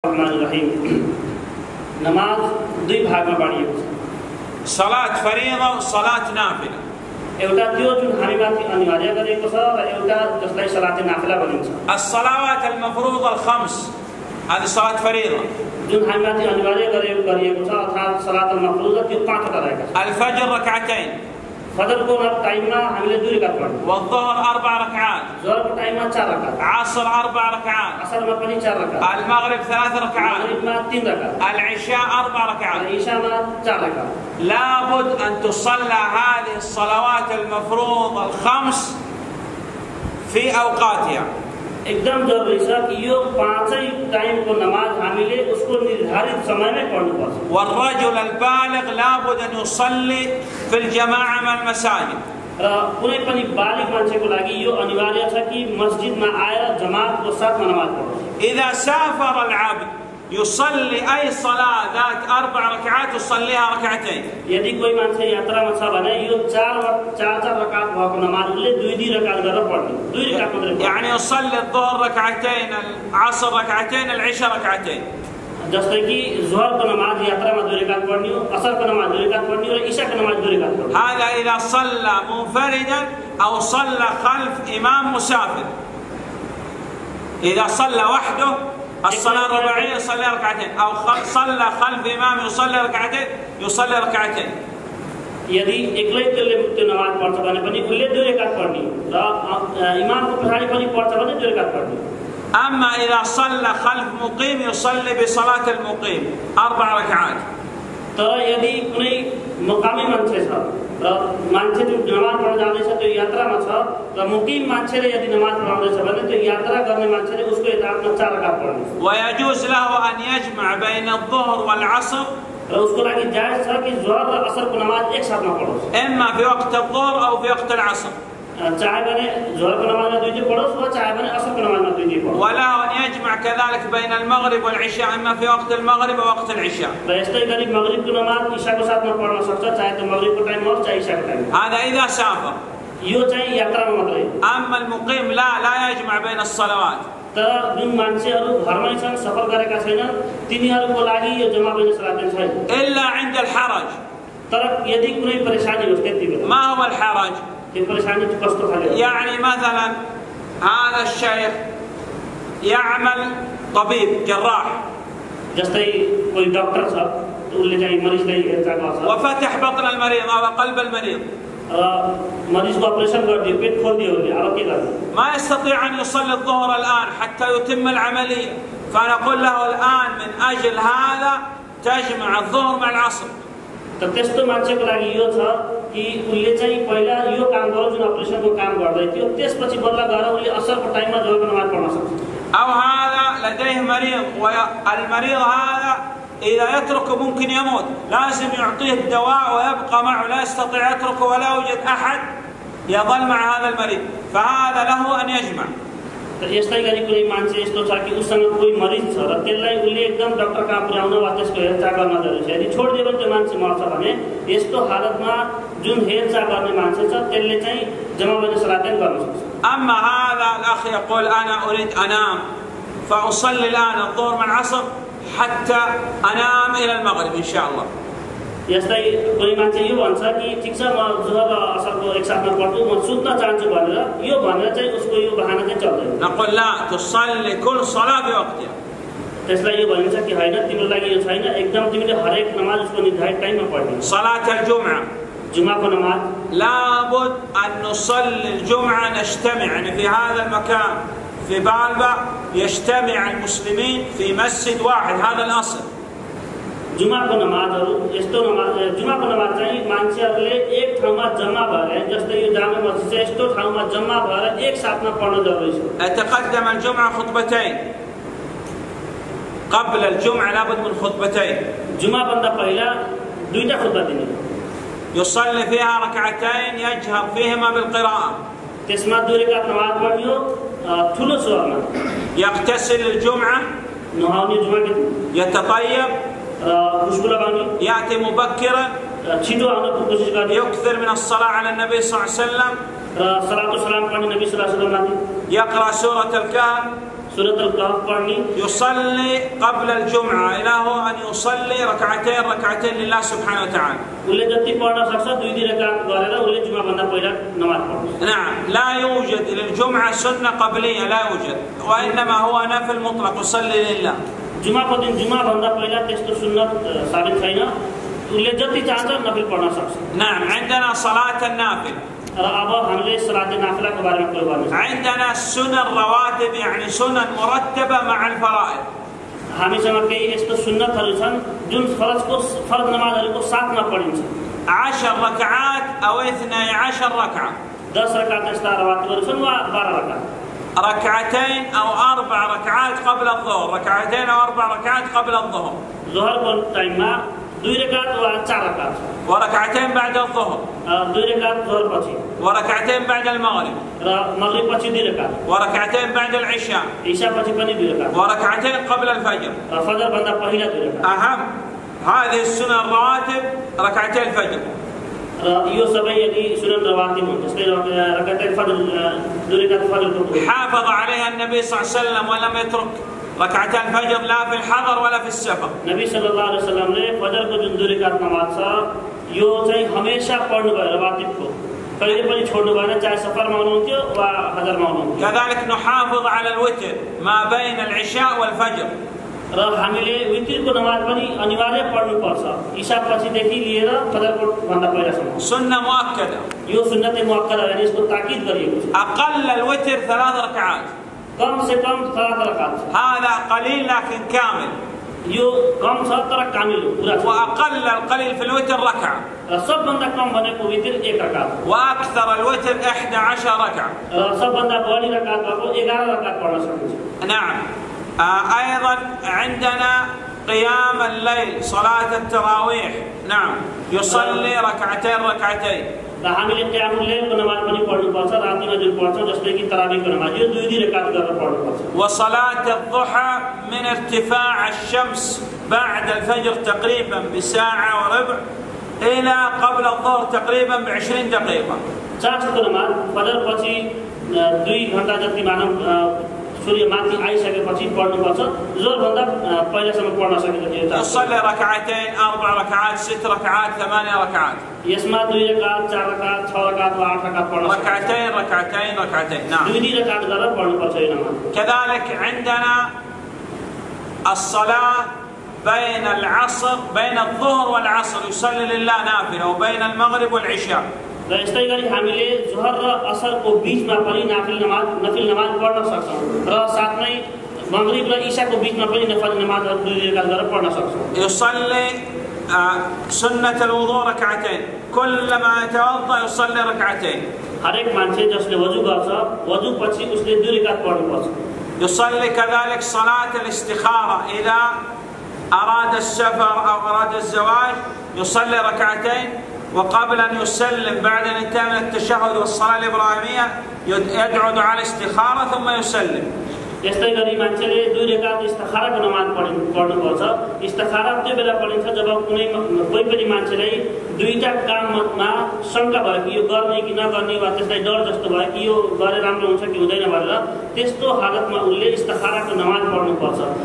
नमाज दुई भागमा बाँडिएको छ। सलात फरिदा और सलात नाफिला। एउटा त्यो जुन हामीमाथि अनिवार्य गरिएको छ र एउटा जसलाई सलात नाफिला भनिन्छ। الصلوات المفروضة الخمس هذه صلاة فريضة. जुन हामीमाथि अनिवार्य गरिएको छ अर्थात् सलात मफरुजा त्यो 5 वटा रहेका छन्। الفجر ركعتين. फजर को टाइममा हामीले 2 रकात पढ्छौँ। والظهر 4 ركعات. जोहर को टाइममा 4 रकात। عصر 4 ركعات. असरमा पनि 4 रकात। المغرب 3 ركعات. मगरिबमा 3 रकात। العشاء 4 ركعات. ईशामा 4 रकात। لابد أن تصلى هذه الصلوات المفروضة الخمس في أوقاتها. एकदम जरुरी छ कि यो 5 टाइम को नमाज हामीले उसको निर्धारित समयमै पढ्नुपर्छ। والرجل البالغ لابد أن يصلي في الجماعة مع المساجد. र कुनै पनि बालिग मान्छेको लागि यो अनिवार्य छ कि मस्जिदमा आएर जमातको साथमा नमाज पढोस्। إذا سافر العبد يصلي أي صلاة ذات 4 ركعات يصليها ركعتين. यदि कोही मान्छे यात्रामा छ भने यो 4 रकात भएको नमाज उसले 2 रकात गरेर पढ्ने। 2 रकात मात्रै पढ्ने। يعني يصلي الظهر ركعتين، العصر ركعتين، العشاء ركعتين. जस्तै कि जोहरको नमाज यात्रामा 2 रकात पढ्ने हो, असरको नमाज 2 रकात पढ्ने हो र ईशाको नमाज 2 रकात पढ्ने। هذا إذا صلى منفردا أو صلى خلف إمام مسافر. إذا صلى وحده الصلاة الرباعية يصلي ركعتين، أو صلى خلف إمام يصلي ركعتين يصلي ركعتين. यदि एक्लै त्यसले त्यो नमाज पढ्छ भने पनि उसले 2 रकात पढ्ने र इमामको पछाडि पनि पढ्छ भने 2 रकात पढ्ने। أما إذا صلى خلف مقيم يصلي بصلاة المقيم 4 ركعات. तर यदि कुनै मुकामी मान्छे छ र मान्छे जो नमाज पढ्न जाँदैछ त्यो यात्रामा छ र मुकिम मान्छेले यदि नमाज पढाउँदैछ भने त्यो यात्रा गर्ने मान्छेले उसको यतामा 4 रकात पढ्ने। ويجوز له أن يجمع بين الظهر والعصر. र उसको लागि जायज छ कि जोहर र असरको नमाज एक साथमा पढोस्। إما في وقت الظهر أو في وقت العصر. चाहे भने जोहरको नमाजमा 2 पढोस् वा चाहे भने असरको नमाजमा 2 पढोस्। وله أن يجمع كذلك بين المغرب والعشاء، إما في وقت المغرب أو وقت العشاء. र यस्तै गरी मगरिबको नमाज ईशाको साथमा पढ्न सक्छ, चाहे त्यो मगरिबको टाइममा होस् चाहे ईशाको टाइममा। هذا إذا سافر. यो चाहिँ यात्रामा मात्रै। أما المقيم لا يجمع بين الصلوات. तर जुन मान्छेहरू घरमै छन्, सफर गरेका छैनन्, तिनीहरूको लागि यो जम्मा बैन सलातैन छैन। إلا عند الحرج. तर यदि कुनै परेशानी होस् त्यतिबेला। ما هو الحرج؟ त्यो परेशानी कस्तो खाले हो? يعني مثلا هذا الشيخ يعمل طبيب جراح. जस्तै कोही डाक्टर छ, उसले चाहिँ मरिजलाई हेरचाह गर्छ। وفتح بطن المريض أو قلب المريض. मरिजको अपरेसन गरिदियो, पेट खोलिदियो उसले, अब के गर्ने? ما يستطيع أن يصلي الظهر الآن حتى يتم العملية، فنقول له الآن من أجل هذا تجمع الظهر مع العصر. त त्यस्तो मान्छेको लागि यो छ कि उसले चाहिँ पहिला यो काम गर्यो, जुन अपरेसनको काम गर्दै थियो, त्यसपछि बल्ल गएर उसले असरको टाइममा जोहरको नमाज पढ्न सक्छ। أو هذا لديه مريض والمريض هذا إذا يتركه ممكن يموت، لازم يعطيه الدواء ويبقى معه، لا يستطيع يتركه ولا يوجد أحد يظل مع هذا المريض، فهذا له أن يجمع. यस्तै गरी कुनै मान्छे यस्तो छ कि उसँग कोही मरिज छ र त्यसलाई उसले एकदम डाक्टर कहाँ पुर्याउन वा त्यसको हेरचाह गर्न जरुरी छ। यदि छोडिदियो भने त्यो मान्छे मर्छ भने यस्तो हालतमा जुन हेरचाह गर्ने मान्छे छ त्यसले चाहिँ जम्मा बैन सलातैन गर्न सक्छ। أما هذا الأخ يقول أنا أريد أنام فأصلي الآن الظهر مع العصر حتى أنام إلى المغرب إن شاء الله. यस्तै कोही मान्छे यो भन्छ कि ठिक छ म जोहर र असरको एक साथमा पढ्छु, म सुत्न चाहन्छु भनेर यो भनेर चाहिँ उसको यो बहाना चाहिँ चल्दैन। نقول لا، تصلي كل صلاة بوقتها. त्यसलाई यो भनिन्छ कि हैन, तिम्रो लागि यो छैन, एकदम तिमीले हरेक नमाज उसको निर्धारित टाइममा पढ्ने। صلاة الجمعة जुमाको नमाज لابد أن نصلي الجمعة نجتمع، يعني في هذا المكان في بالبا يجتمع المسلمين في مسجد واحد، هذا الأصل. जुमाको नमाजहरू यस्तो नमाज, जुमाको नमाज चाहिँ मान्छेहरूले एक ठाउँमा जम्मा भएर, जस्तै यो जामे मस्जिद चाहिँ यस्तो ठाउँमा जम्मा भएर एक साथमा पढ्न जरुरी छ। يتقدم الجمعة خطبتين، قبل الجمعة لابد من خطبتين. जुमा भन्दा पहिला 2टा खुतबा दिने। يصلي فيها ركعتين يجهر فيهما بالقراءة. त्यसमा 2 रकात नमाज पढ्यो ठुलो स्वरमा। يغتسل الجمعة، नुहाउने जुमाको दिन। يتطيب، खुशबू लगाउने। يأتي مبكرا، छिटो आउन कोसिस गर्ने। يكثر من الصلاة على النبي صلى الله عليه وسلم. صلاة والسلام पढ्ने नबी सल्लल्लाहु अलैहि वसल्लम माथि। يقرأ سورة الكهف، सूरत अल-कहफ पढ्ने يصلي قبل الجمعة إله أن يصلي ركعتين لله سبحانه وتعالى. उसले जति पढ्न सक्छ 2 रकात गरेर उसले जुमा भन्दा पहिला नमाज पढ्छ. نعم لا يوجد للجمعة سنة قبلية لا يوجد وإنما هو نفل مطلق يصلي لله. जुमाको दिन जुमा भन्दा पहिला त्यस्तो सुन्नत साबित छैन. उसले जति चाहन्छ नफिल पढ्न सक्छ. نعم عندنا صلاة النافل. र अब हामीले सलात नाफिलाको बारेमा कुरा गर्छौँ. عندنا سنن رواتب يعني سنن مرتبة مع الفرائض. हामीसँग केही यस्तो सुन्नतहरू छन् जुन फर्ज नमाजहरूको साथमा पढिन्छ. 10 ركعات أو 12 ركعة. 10 रकात यस्ता रवातिबहरू छन् वा 12 रकात. ركعتين أو 4 ركعات قبل الظهر، ركعتين أو 4 ركعات قبل الظهر. जोहरको टाइममा 2 रकात वा 4 रकात. وركعتين بعد الظهر. 2 रकात जोहर पछि. وركعتين بعد المغرب. र मगरिब पछि 2 रकात. وركعتين بعد العشاء. इशा पछि पनि 2 रकात. وركعتين قبل الفجر. फजर भन्दा पहिला 2 रकात. أهم هذه السنن الرواتب ركعتي الفجر. र यो सबै यदि सुनन रवातिब हुन्छ जस्तै रकात फजर 2 रकात फजरको حافظ عليها النبي صلى الله عليه وسلم ولم يترك ركعتي الفجر لا في الحضر ولا في السفر. नबी सल्लल्लाहु अलैहि वसल्लमले फजरको जुन 2 रकात नमाज छ यो चाहिँ हमेशा पढ्नु भयो रवातिबको. कहिले पनि छोड्नु भएन चाहे सफरमा हुनुहुन्थ्यो वा हजरमा हुनुहुन्थ्यो. كذلك نحافظ على الوتر ما بين العشاء والفجر. र हामीले वितरको नमाज पनि अनिवार्य पढ्नु पर्छ इशा पछिदेखि लिएर फजरको भन्दा पहिलासम्म. سنة مؤكدة. यो सुन्नत मुअक्कदा यानी यसको ताकिद गरिएको छ. أقل الوتر 3 ركعات. कम से कम 3 रकात. هذا قليل لكن كامل. यो कम छ तर कामिल हो पुरा छ. وأقل القليل في الوتر ركعة. र सबभन्दा कम भनेको वितर 1 रकात. وأكثر الوتر 11 ركعة. र सबभन्दा बढी रकात भएको 11 रकात पढ्न सकिन्छ. نعم. أيضا عندنا قيام الليل صلاة التراويح. نعم يصلي ركعتين. र हामीले क़यामुल लैलको नमाज पनि पढ्नु पर्छ रातिमा जुन पढ्छौँ जस्तै कि तरावीको नमाज यो 2 रकात गरेर पढ्नु पर्छ. وصلاة الضحى من ارتفاع الشمس بعد الفجر تقريبا بساعة وربع إلى قبل الظهر تقريبا ب20 دقيقة. चारको नमाज फजर पछि 2 घण्टा जति मानव सूर्य माथि आइसकेपछि पढ्नु पर्छ. जोर भन्दा पहिलासम्म पढ्न सकिन्छ यो चार. يصلي ركعتين 4 ركعات 6 ركعات 8 ركعات. यसमा 2 रकात 4 रकात 6 रकात वा 8 रकात पढ्न सकिन्छ. ركعتين. نعم 2 रकात गरेर पढ्नु पर्छ यो नमाज. كذلك عندنا الصلاة بين الظهر والعصر يصلي لله نافلة وبين المغرب والعشاء. र यस्तै गरी हामीले जोहर र असरको बीचमा पनि नफिल नमाज पढ्न सक्छौँ र साथमै मगरिब र इशाको बीचमा पनि नफिल नमाजहरू 2 रकात गरेर पढ्न सक्छौँ. يصلي سنة الوضوء ركعتين. كلما يتوضأ يصلي ركعتين. हरेक मान्छे जसले वजु गर्छ वजु पछि उसले 2 रकात पढ्नु पर्छ. يصلي كذلك صلاة الاستخارة إذا أراد السفر أو أراد الزواج يصلي ركعتين. وقبل أن يسلم بعد أن ينتهي من التشهد والصلاة الإبراهيمية يدعو دعاء الاستخارة ثم يسلم. यस्तै गरी मान्छेले 2 रकात इस्तिखाराको नमाज पढ्नु पर्छ. इस्तिखारा त्यो बेला पढिन्छ जब कोही पनि मान्छेलाई दुईटा काममा शंका भयो कि यो गर्ने कि नगर्ने वा त्यसलाई डर जस्तो भयो कि यो गरे राम्रो हुन्छ कि हुँदैन भनेर त्यस्तो हालतमा उनले इस्तिखाराको नमाज पढ्नु पर्छ.